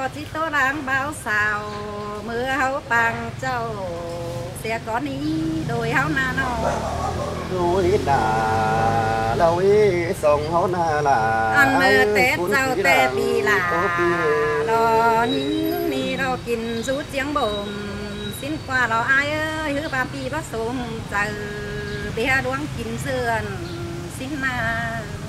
có chỉ tố đang báo sao mưa hấu bằng châu sẽ có ní đôi hấu na nó núi đà đâu ý sông hấu na là ăn mơ tết rau tê bì là đó những ni đó kín rút tiếng bồm xin qua đó ai ơi hứa bà bì bắt xuống giờ bé đoán kín dườn xin na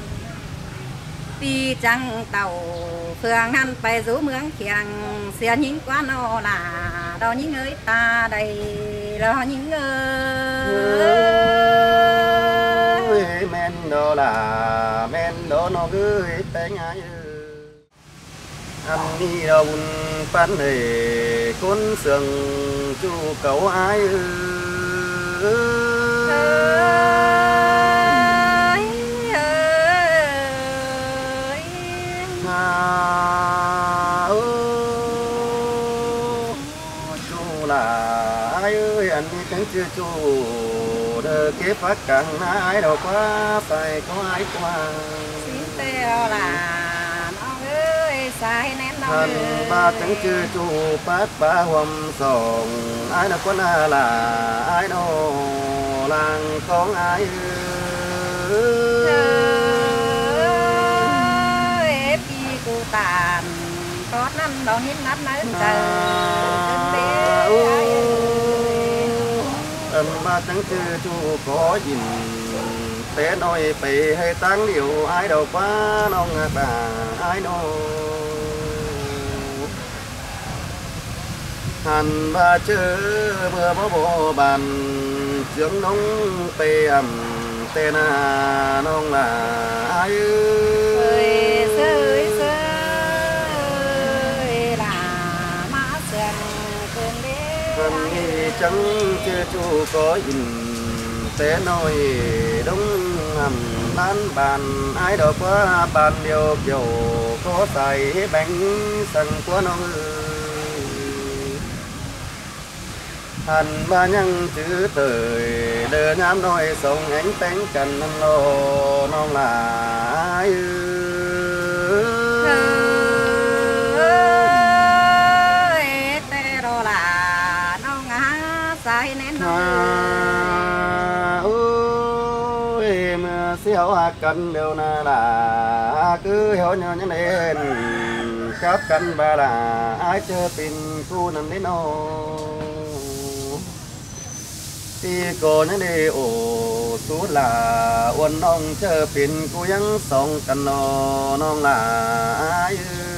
bì trăng tàu phường ngăn phải rú mướn khiêng xe những quá nó là đó những ơi ta đây đó những ơi men đó là men đó nó cứ tên ai anh đi đâu pan này cuốn sườn chu cậu ai chẳng chưa chu đờ kế phát càng ai đâu quá phải có ai qua xin teo là nó ơi sai nén nó thân ba chẳng chưa chu phát ba hôm sòng ai đâu có là ai đâu làng con ai ép chi cô tàn có năm đó hiến nát nát trời ba chẳng chưa chu có gì té nói phải hay tán điều ai đâu quá non bà ai đâu hành ba chớ mưa bó bộ bàn dưỡng nóng tê ẩm tê na non là ai ơi sơi là má sườn cơn đế chẳng chưa chu có nhìn té nói đúng hầm bán bàn ai đó quá bàn điều kiểu có xài bánh sần của nó hành ba nhăng chữ thời đờ nhám nói sông ánh tánh cần lo non là ai ôi mà xéo cân đều là cứ hiểu nhau như nên các cân ba là ai chơi pin cu nằm đến nó thì cô nhớ đi ổ số là uốn ông chơi pin cu vẫn sống cần nó non là ai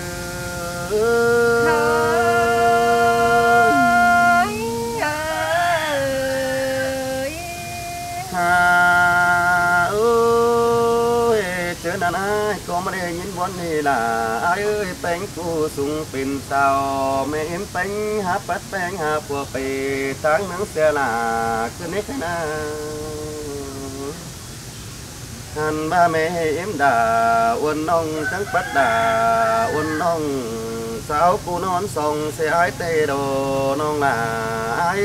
đàn ai có mà đây nhìn bọn này là ai ơi bánh cu sung pin sao mẹ em bánh hấp bát bánh hấp của bề tháng nắng xe là cứ nét thế na hàn ba mẹ em đã uốn ông trắng bắt đã uốn ông sao cô non sông xe ai tê đồ non là ai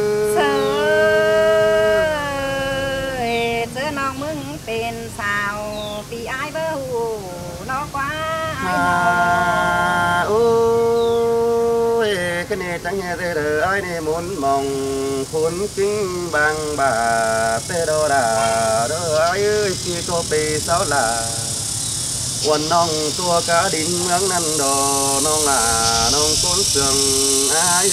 ơi sữa non mừng tên sao vì ai bơ hù nó quá ai ôi cái này chẳng nghe thế đời ai này muốn mong khốn kinh bằng bà tê đô đà đô ai ơi khi cô bì sao là quần nong tua cá đinh mướn năn đồ non là non cuốn sườn ai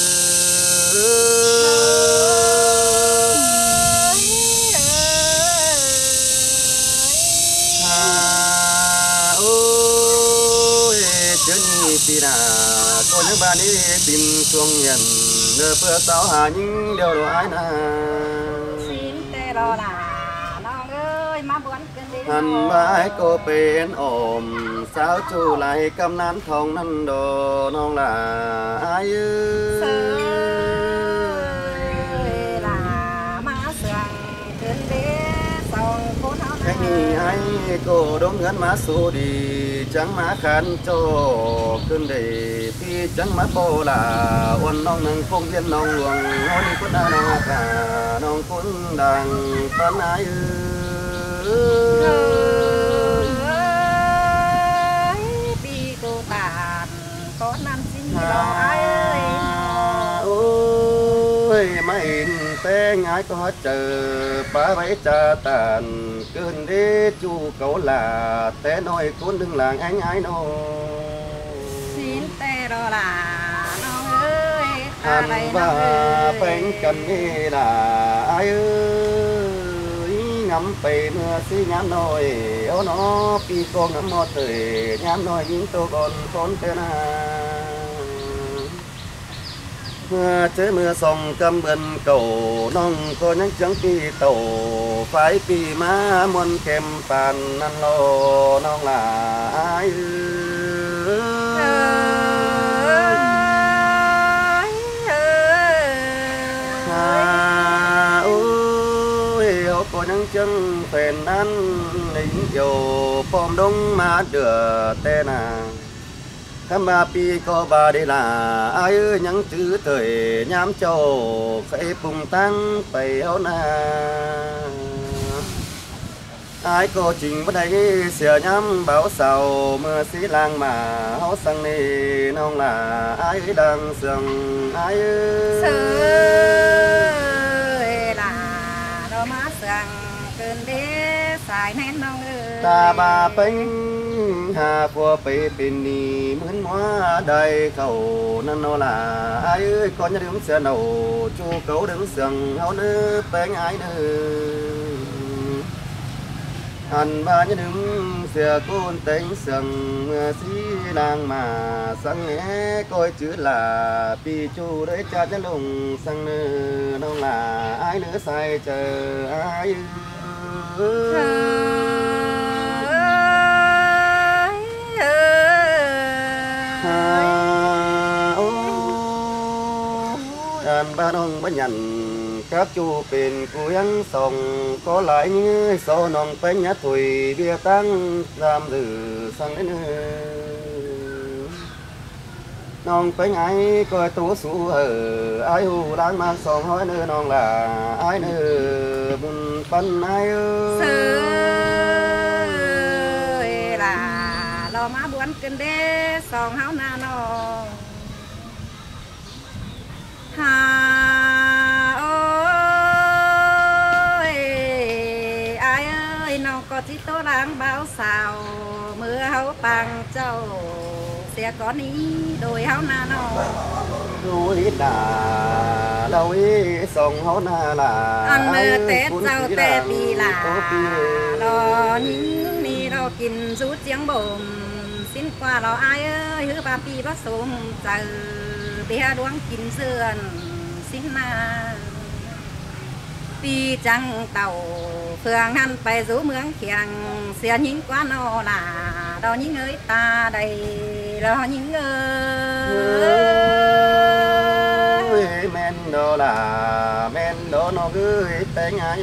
thì là cô những bạn đi tìm xuống nhận nửa bữa sau hà những điều đồ ai na xin tê đô là non ơi má buồn cơn đi hẳn bãi cô bên ôm sao chú lại cầm nán thong năn đồ non là ai là má sườn cơn đi sau cô tháo cái gì ai cô đống ngân má su đi chẳng má khăn cho cơn đầy khi chẳng má bô là ôn nong nâng phong viên nong luồng ngôi đi quất đa nong cả nong cuốn đàng phân ai bi cô tàn có năn bé ngái có chờ ba bảy cha tàn cơn đế chu cậu là té nói cuốn đừng làng anh ái nô xin tê đó là nó ơi ta hàn đây nó và ơi bánh cần đi là ai ơi ngắm bể mưa xí nhám nồi ô nó pi con ngắm một thời nhám nồi những tô còn con tên mưa chế mưa sông căm bên cầu nông có nhánh trắng pi tàu phải pi má muôn kem tàn ăn lo nông là ai có những chân phèn ăn lính dầu bom đông mà đưa tên khám ba pi có ba đây là ai ơi những chữ thời nhám châu phải bùng tăng phải áo na ai có trình bắt đây xìa nhám báo sầu mưa xí lang mà áo sang này nông là ai đang sương ai ơi là đó má sương cơn đế xài nén nông ơi ta ba bánh hà phùa bể bên đi mướn móa đầy khẩu nên nó là ai ơi con nhà đứng xe nầu chu cấu đứng sừng áo nữ bánh ai nữ ăn ba nhà đứng xe côn tính sừng mưa xí đang mà sang nghe coi chữ là pi chu đấy cha nhà lùng sang nữ nó là ai nữ sai chờ ai đàn ba nông bánh nhận các chú bên cô ăn sòng có lại như số nông bánh nhát thủy bia tăng làm từ sang đến nông bánh ai coi tố sú ở ai hù đang mang sòng hỏi nơi nông là ai nơi bùn phân ai ơi là lo má buồn kinh đế sòng háo na nó hà ơi ai ơi nó có chỉ tố đang báo sao mưa háo bằng châu sẽ có ní đôi háo na nó núi là đâu ý sông háo na là ăn mưa tết rau tết bì là lo những ni lo kín rút tiếng bồm xin qua lo ai ơi hứa bà pi bắt sôm chờ bé đoán kín sườn xin na pi trăng tàu phường ăn phải rú mướn khiang xe những quá nó là đó những ơi ta đây lo những ơi men đó là men đó nó cứ tên ai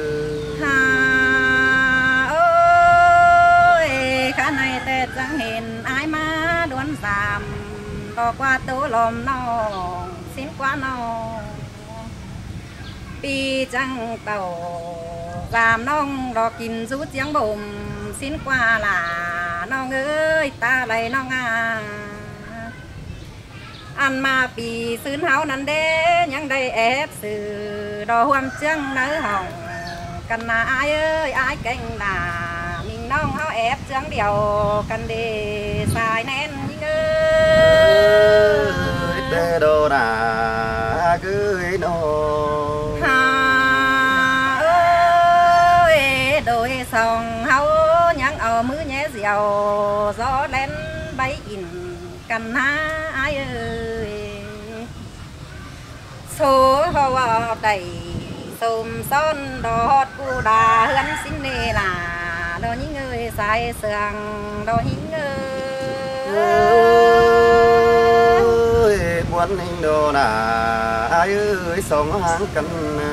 hà ơi khá này tết chẳng hiện ai mà đoán giảm đó qua tố lòm nó xin quá nó pi trăng tàu giảm nông đó kín rút tiếng bồm xin qua là nó ơi ta lấy nó ăn mà pi xứ háo năn đế nhang đây ép sự đò huam trăng nở hồng cần là ai ơi ai canh là mình nông háo ép trắng điều cần để xài nén những ơi tê đô là cứ nó hà ơi đôi sòng háo nhang ở mưa nhé dẻo gió lên bay in cần ai ơi số hoa đầy xôm son đọt cu đà hân xin nê là đó những người sai sương đó những ơi muốn hình đồ là ai ơi sống hàng cân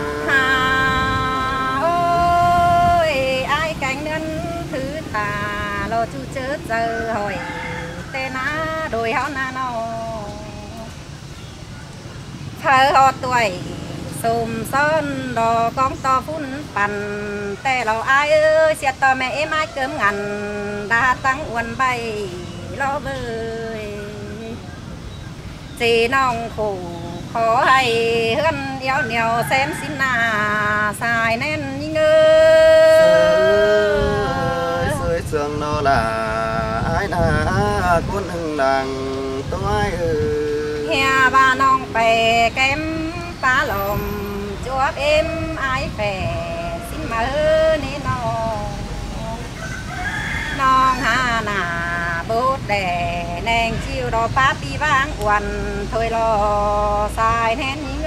hà ơi ai cánh đơn thứ tà lo chú chớ giờ hỏi tên á đôi háo na nó thơ họ tuổi xùm son đò con to phunปั่น แต่เราอายเอ้ยเสียต่อแม่เอ้ไม้เกิมงันดาตั้งอ้วนใบล้อเบยจีน้องขู่ khó hay hơn éo nèo xem xin là xài nên như sưởi sương nó là ai là con hưng làng tôi hè ba nong bè kém phá lồm chúa em ai phè xin mơ nên non hà nà bút đè neng chiêu đó pa pi vang quằn thôi lo xài nén những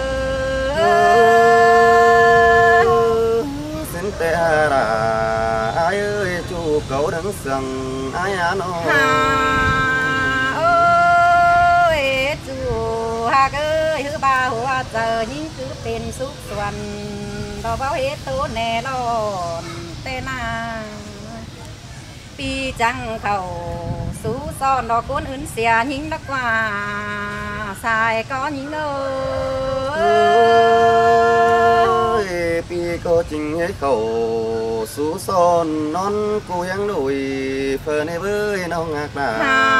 xin tê là ai ơi chú cậu đứng sừng ai nó ơi chú hà ơi hứa ba hoa giờ những cứ tên xúc xuân đó bao hết tố nè lon tên à pi trăng khẩu sú son đó cuốn ứng xè những đất qua xài có những ơi pi có trình ấy khẩu sú son non cô yang đùi phơi này với nó ngạc là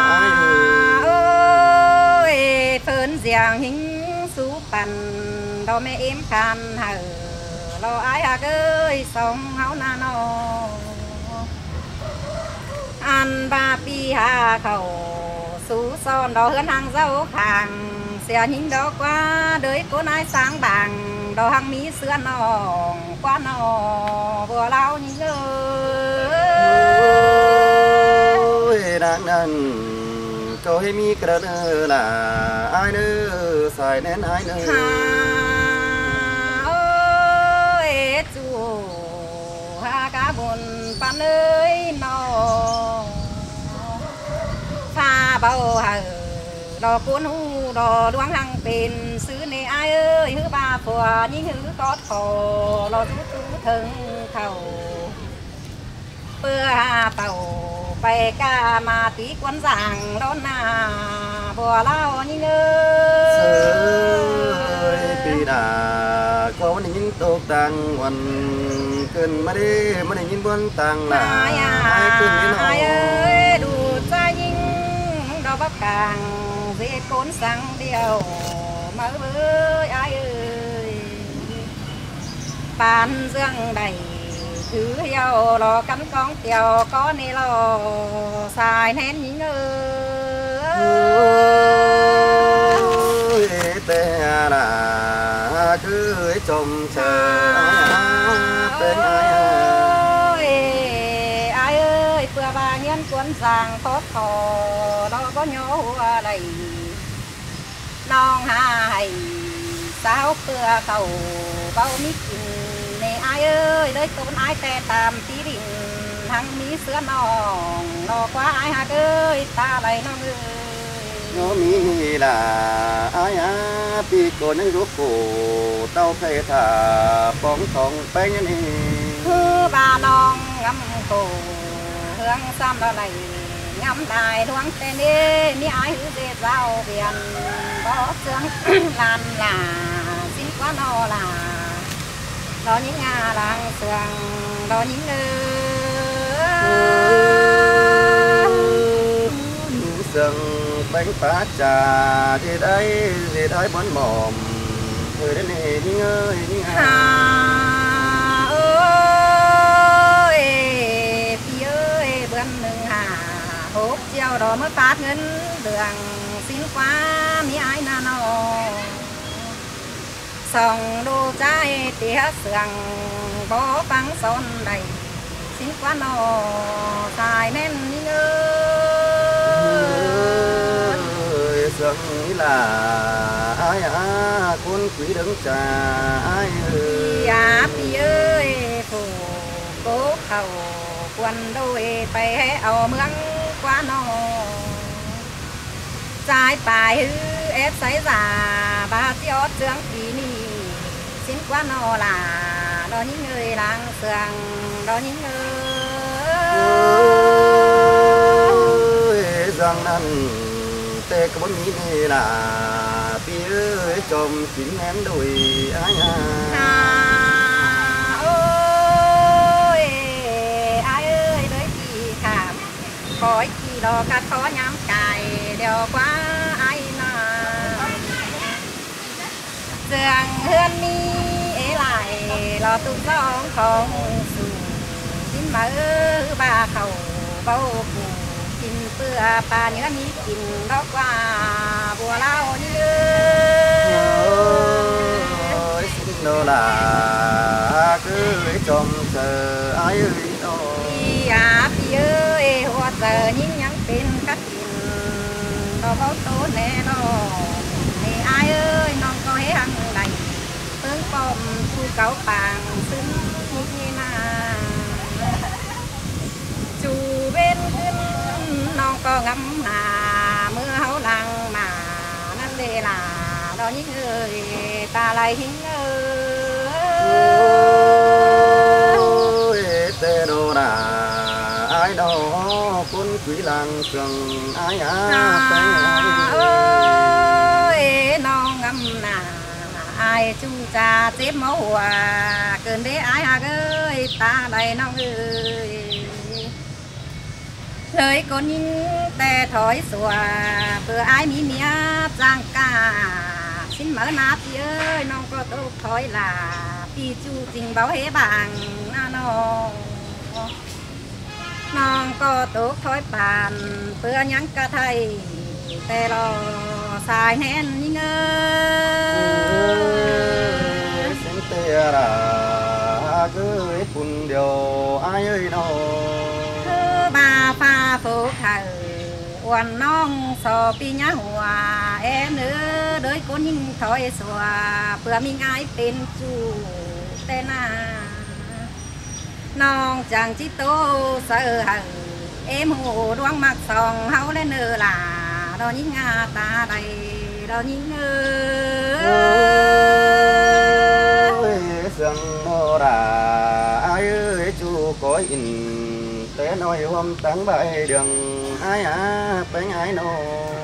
ơi phơn giang hình sú bàn đó mẹ em khan hở lo ai hà ơi sống háo na nó ăn ba pi hà khẩu sú son đó hơn hàng dâu hàng xe nhìn đó qua đời cô nai sáng bảng đó hàng mỹ xưa nó qua nó vừa lao những ơi đang ăn câu hay mi cái đó là ai nữa xài nén ai nữa ơi chú hà cá buồn pan ơi nó pha bao hở đò cuốn hu đò đoán hàng bền xứ này ai ơi hứa ba phùa những hứa có thò lò tú thân thầu bữa tàu bay ca mà tí quân giảng đón na bùa lao những ơi vì đã có những tốt tăng hoàn cơn mà đi những buôn tăng là ai cơn cái ai ơi đủ ra những đó bắc càng dễ cốn sang điều mở với ai ơi bàn dương đầy thứ heo lò cắn con tiêu có nê lò xài nén những tê là cứ trông chờ tên ai ơi vừa ba nhân cuốn giang tốt thò đó có nhớ hoa đầy non hai sao vừa cầu bao mít nè ai ơi đấy tôn ai tè tàm tí đình thằng mỹ sữa nó quá ai hạt ơi ta lại nó ơi nó mi là ai á pi cô những rút cổ tao khai thả bóng thòng bánh này hư bà non ngắm cổ hương xăm đó này ngắm đài đoán tên đi mi ai hư dê giao biển bó xương lan là xin quá nó là đó những nhà làng sườn đó những sườn bánh phá trà thì đấy món mồm người đến này những ơi những ơi phi ơi bữa nương hà hộp chiều đó mới phát ngân đường xin quá mi ai na nó sòng đô trái tía sườn bó băng son đầy xin quá nó xài nên những sườn là ai con quý đứng trà ai ơi phi ơi phù cố khẩu quần đôi bay hé ảo mương quá nó trái bài hư ép sấy già ba chiếu trướng kỳ ni xin quá nó là đó những người làng sườn đó những người rằng năn tê có bốn mỹ này là phía chồng chín nén đùi ai ôi ai ơi đấy thì thảm khói kỳ đó cắt khó nhắm cài đều quá ai na sương hương mi ế lại lo tu gió không sù xin mở ba khẩu bao phủ xin bữa bà nhớ mi xin đó qua bùa lao như xin nó là cứ trông chờ ai ơi đó đi ơi hoa giờ những nhắn tin các tin nó báo tố nè nó nè ai ơi non có hé hăng này tướng bom thu cáo vàng xứng như na chủ bênขึ้นน้องก็งำหน้าเมื่อเฮาลังมานั่นเวลาเรายิ่งเอ่ยตาไหลหิงเอ่ย tê đô đà ai đó quân quý làng sừng ai ơiน้องงำหน้าอายจูจ่าเจ็บเมาหัวเกินได้อายหักเอ้ยตาไหลน้องเอ้ยเลยคนยิ่งแต่ถอยสัวเพื่ออายมีเมียจ้างกาxin mở nátพี่เอ้ยน้องก็ตกถอยลาพี่จูจริงเบาเฮบางน้าน้องก็ตกถอยปานเพื่อยังกะไทยแต่รอสายแน่นยิ่งเอ้ย xin tê ra cứ phun điều ai ơi nó บาฟ้าโฟเขาอวนน้องสอปีญาหัวเอ็นเนื้อโดยคนยิ่งถอยสัวเพื่อมีงายเป็นจูแต่นาน้องจังจิโตเสือหังเอ็มหูดวงมักสองเฮาและเนื้อหลาเรายิ่งงาตาใดเรายิ่ง sương mô đà ai ơi chú có in té nói hôm táng bài đường ai bánh ai nô